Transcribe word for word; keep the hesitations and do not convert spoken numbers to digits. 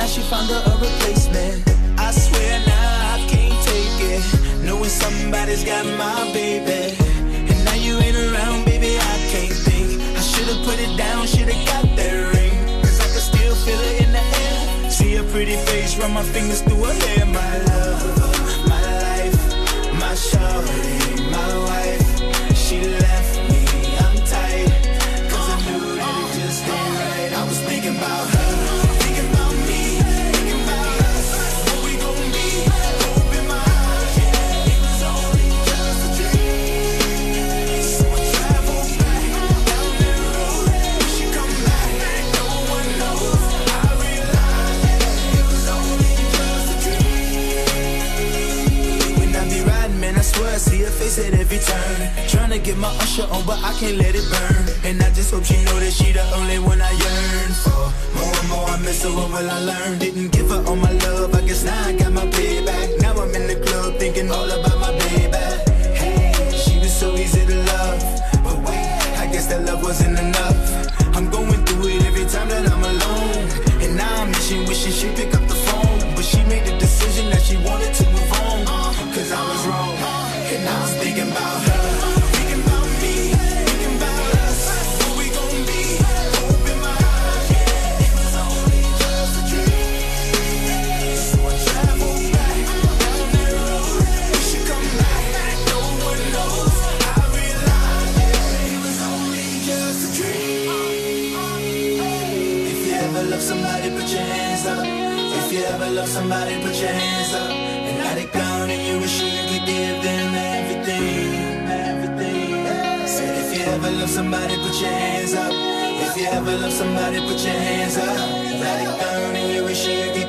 she found her a replacement. I swear now I can't take it, knowing somebody's got my baby. And now you ain't around, baby, I can't think. I should've put it down, should've got that ring, cause I can still feel it in the air. See her pretty face, run my fingers through her hair. My love, my life, my shorty, my wife. She left me, I'm tight, cause I knew that it just ain't right. I was thinking about her, thinking about me, thinking about us, what we gon' be, hope in my eyes. Yeah, it was only just a dream. So I travel back down that road, when she come back, no one knows. I realized that it was only just a dream. When I be riding, man, I swear I see her face at every turn. Trying to get my usher on, but I can't let it burn. And I just hope she know that she the only one I yearn for. More and more I miss her, what will I learn? Didn't give her all my love, I guess now I got my payback. Now I'm in the club thinking all about my baby. Hey, she was so easy to love, but wait, I guess that love wasn't enough. I'm going through it every time that I'm alone, and now I'm wishing, wishing she'd pick up the phone. But she made the decision that she wanted to move on, cause I was wrong, and I was thinking about her. Somebody put your hands up. If you ever love somebody, put your hands up. And now they gone and you wish you could give them everything, everything. Said if you ever love somebody, put your hands up. If you ever love somebody, put your hands up. Now they gone and you wish you could